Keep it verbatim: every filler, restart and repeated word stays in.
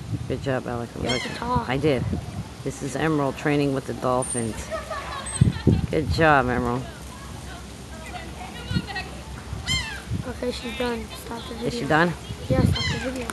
Good job, Alex. You have to talk. I did. This is Emerald training with the dolphins. Good job, Emerald. Okay, she's done. Stop the video. Is she done? Yeah, stop the video.